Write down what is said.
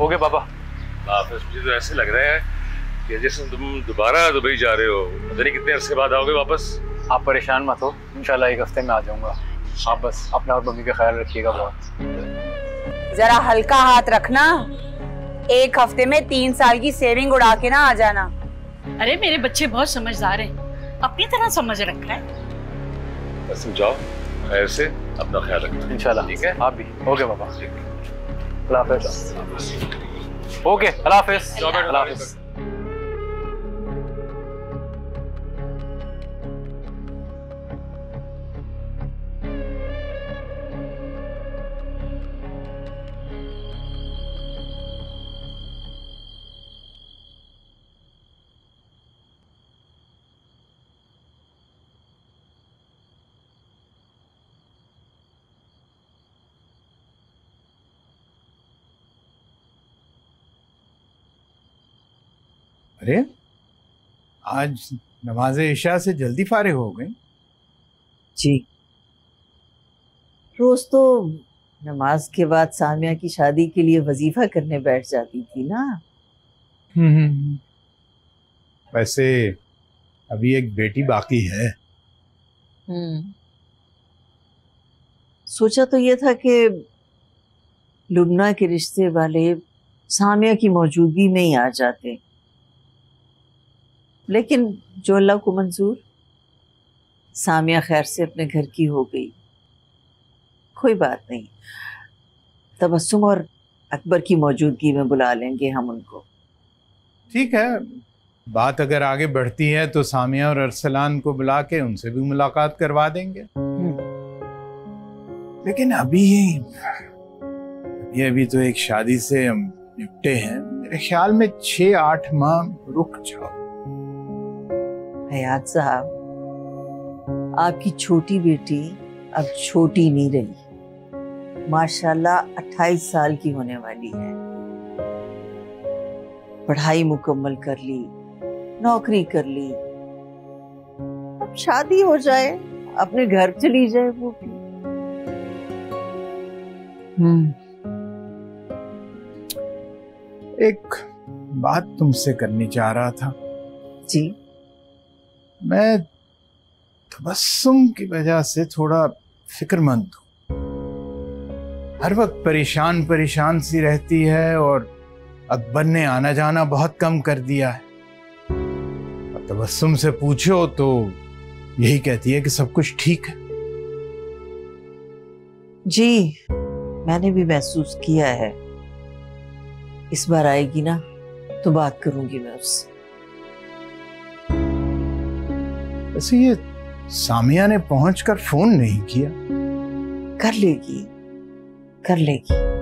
Okay पापा। हाफिज, मुझे तो ऐसे लग रहा है कि जैसे तुम दोबारा दुबई जा रहे हो, पता नहीं कितने अरसे बाद आओगे वापस। आप परेशान मत हो, इंशाल्लाह 1 हफ्ते में आ जाऊंगा। आप बस अपना और मम्मी का ख्याल रखिएगा बहुत। जरा हल्का हाथ रखना, 1 हफ्ते में 3 साल की सेविंग उड़ा के ना आ जाना। अरे मेरे बच्चे बहुत समझदार हैं, अपनी तरह समझ रखा है। बस तुम जाओ, खैर से अपना ख्याल रखना इंशाल्लाह। ठीक है, आप भी। ओके पापा। अल्लाह हाफिज। ओके अल्लाह हाफिज। अल्लाह हाफिज। अरे आज नमाज इशा से जल्दी फारिग हो गए? जी, रोज तो नमाज के बाद सामिया की शादी के लिए वजीफा करने बैठ जाती थी ना। वैसे अभी एक बेटी बाकी है। सोचा तो ये था कि लुबना के रिश्ते वाले सामिया की मौजूदगी में ही आ जाते, लेकिन जो अल्लाह को मंजूर। सामिया खैर से अपने घर की हो गई, कोई बात नहीं। तबस्सुम और अकबर की मौजूदगी में बुला लेंगे हम उनको। ठीक है, बात अगर आगे बढ़ती है तो सामिया और अरसलान को बुला के उनसे भी मुलाकात करवा देंगे। लेकिन अभी तो एक शादी से हम निपटे हैं। मेरे ख्याल में 6-8 माह रुक जाओ। हयात साहब, आपकी छोटी बेटी अब छोटी नहीं रही, माशाल्लाह 28 साल की होने वाली है। पढ़ाई मुकम्मल कर ली, नौकरी कर ली, अब शादी हो जाए, अपने घर चली जाए वो भी। एक बात तुमसे करनी चाह रहा था। जी। मैं तबस्सुम की वजह से थोड़ा फिक्रमंद हूँ। हर वक्त परेशान सी रहती है और अकबर ने आना जाना बहुत कम कर दिया है। और तबस्सुम से पूछो तो यही कहती है कि सब कुछ ठीक है। जी, मैंने भी महसूस किया है। इस बार आएगी ना तो बात करूंगी मैं उससे। वैसे ये सामिया ने पहुंचकर फोन नहीं किया। कर लेगी।